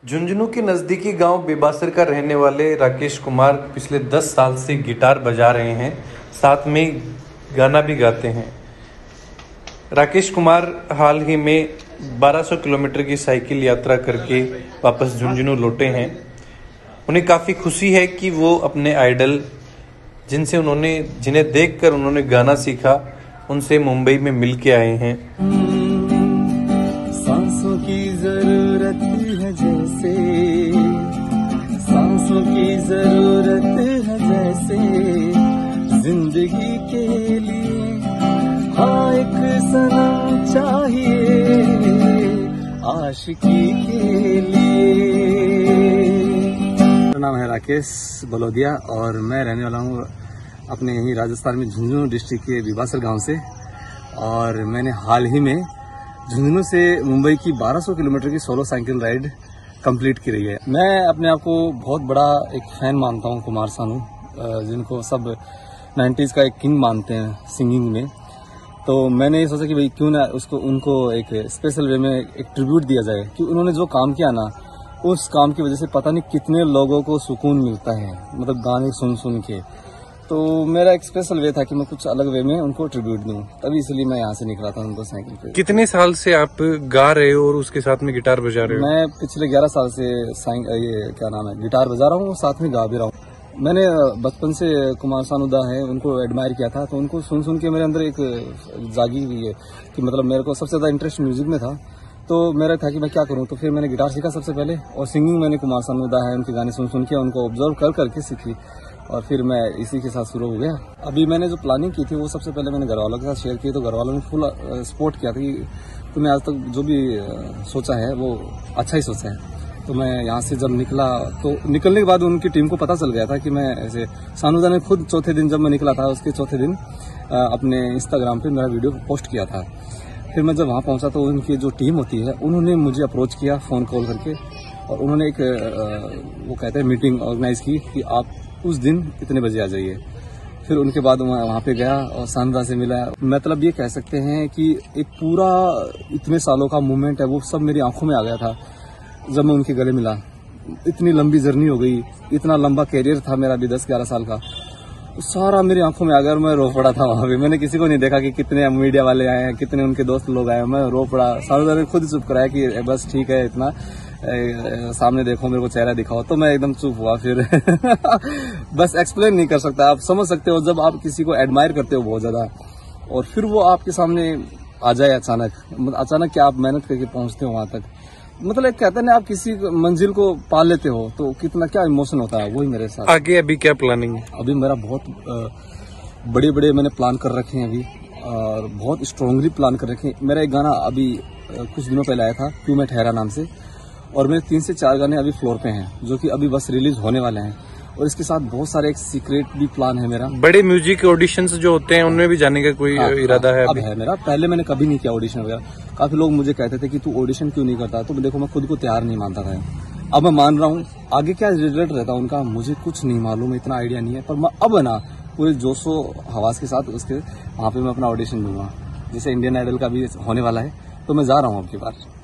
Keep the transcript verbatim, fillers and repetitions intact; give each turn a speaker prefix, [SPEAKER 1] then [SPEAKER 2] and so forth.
[SPEAKER 1] झुंझुनू के नज़दीकी गांव बेबासर का रहने वाले राकेश कुमार पिछले दस साल से गिटार बजा रहे हैं, साथ में गाना भी गाते हैं। राकेश कुमार हाल ही में बारह सौ किलोमीटर की साइकिल यात्रा करके वापस झुंझुनू लौटे हैं। उन्हें काफ़ी खुशी है कि वो अपने आइडल जिनसे उन्होंने जिन्हें देखकर उन्होंने गाना सीखा, उनसे मुंबई में मिल के आए हैं।
[SPEAKER 2] सांसों की जरूरत है जैसे, सांसों की जरूरत है जैसे, जिंदगी के लिए हाँ एक सनम चाहिए आशिकी के लिए।
[SPEAKER 3] मेरा नाम है राकेश बलोदिया और मैं रहने वाला हूँ अपने यहीं राजस्थान में झुंझुनू डिस्ट्रिक्ट के बेबासर गांव से। और मैंने हाल ही में झुंझुनू से मुंबई की बारह सौ किलोमीटर की सोलो साइकिल राइड कंप्लीट की रही है। मैं अपने आप को बहुत बड़ा एक फैन मानता हूँ कुमार सानू, जिनको सब नाइन्टीज का एक किंग मानते हैं सिंगिंग में। तो मैंने ये सोचा कि भाई क्यों ना उसको उनको एक स्पेशल वे में एक ट्रिब्यूट दिया जाए कि उन्होंने जो काम किया ना, उस काम की वजह से पता नहीं कितने लोगों को सुकून मिलता है, मतलब गाने सुन सुन के। तो मेरा एक स्पेशल वे था कि मैं कुछ अलग वे में उनको ट्रिब्यूट दूं, तभी इसलिए मैं यहाँ से निकला था उनको साइकिल पे।
[SPEAKER 1] कितने साल से आप गा रहे हो और उसके साथ में गिटार बजा रहे हो?
[SPEAKER 3] मैं पिछले ग्यारह साल से ये क्या नाम है गिटार बजा रहा हूँ और साथ में गा भी रहा हूँ। मैंने बचपन से कुमार सानूदा है उनको एडमायर किया था, तो उनको सुन सुन के मेरे अंदर एक जागी हुई है कि मतलब मेरे को सबसे ज्यादा इंटरेस्ट म्यूजिक में था। तो मेरा था कि मैं क्या करूं, तो फिर मैंने गिटार सीखा सबसे पहले, और सिंगिंग मैंने कुमार सानूदा है उनके गाने सुन सुन के उनको ऑब्जर्व कर करके सीखी, और फिर मैं इसी के साथ शुरू हो गया। अभी मैंने जो प्लानिंग की थी वो सबसे पहले मैंने घर वालों के साथ शेयर की, तो घर वालों ने फुल सपोर्ट किया था कि तूने आज तक जो भी सोचा है वो अच्छा ही सोचा है। तो मैं यहाँ से जब निकला तो निकलने के बाद उनकी टीम को पता चल गया था कि मैं ऐसे, सानूदा ने खुद चौथे दिन जब मैं निकला था उसके चौथे दिन अपने इंस्टाग्राम पे मेरा वीडियो पोस्ट किया था। फिर मैं जब वहाँ पहुँचा तो उनकी जो टीम होती है उन्होंने मुझे अप्रोच किया फ़ोन कॉल करके, और उन्होंने एक वो कहते हैं मीटिंग ऑर्गेनाइज की कि आप उस दिन इतने बजे आ जाइए। फिर उनके बाद वहाँ पे गया और सानूदा से मिला। मतलब ये कह सकते हैं कि एक पूरा इतने सालों का मूवमेंट है वो सब मेरी आंखों में आ गया था जब मैं उनके गले मिला। इतनी लंबी जर्नी हो गई, इतना लंबा कैरियर था मेरा भी दस ग्यारह साल का, सारा मेरी आंखों में आ गया और मैं रो पड़ा था वहां पे। मैंने किसी को नहीं देखा कि कितने मीडिया वाले आए हैं, कितने उनके दोस्त लोग आए हैं, मैं रो पड़ा। सानूदा ने खुद चुप कराया कि बस ठीक है, इतना ए, सामने देखो, मेरे को चेहरा दिखाओ। तो मैं एकदम चुप हुआ फिर बस एक्सप्लेन नहीं कर सकता, आप समझ सकते हो जब आप किसी को एडमायर करते हो बहुत ज्यादा और फिर वो आपके सामने आ जाए अचानक, अचानक क्या आप मेहनत करके पहुंचते हो वहां तक, मतलब एक कहते हैं ना आप किसी मंजिल को पा लेते हो तो कितना क्या इमोशन होता है, वही मेरे साथ।
[SPEAKER 1] आगे अभी क्या प्लानिंग है?
[SPEAKER 3] अभी मेरा बहुत बड़े बड़े मैंने प्लान कर रखे हैं अभी, और बहुत स्ट्रांगली प्लान कर रखे हैं। मेरा एक गाना अभी कुछ दिनों पहले आया था, क्यों मैं ठहरा नाम से, और मेरे तीन से चार गाने अभी फ्लोर पे हैं जो कि अभी बस रिलीज होने वाले हैं। और इसके साथ बहुत सारे एक सीक्रेट भी प्लान है मेरा।
[SPEAKER 1] बड़े म्यूजिक ऑडिशंस जो होते हैं उनमें भी जाने का कोई
[SPEAKER 3] हाँ,
[SPEAKER 1] इरादा है?
[SPEAKER 3] अब है मेरा, पहले मैंने कभी नहीं किया ऑडिशन वगैरह। काफी लोग मुझे कहते थे कि तू ऑडिशन क्यों नहीं करता, तो देखो मैं खुद को तैयार नहीं मानता था। अब मैं मान रहा हूँ, आगे क्या रिजल्ट रहता उनका मुझे कुछ नहीं मालूम, इतना आइडिया नहीं है, पर मैं अब ना पूरे जोशो हवास के साथ उसके वहाँ पे मैं अपना ऑडिशन दूंगा। जैसे इंडियन आइडल का भी होने वाला है, तो मैं जा रहा हूँ अब की बार।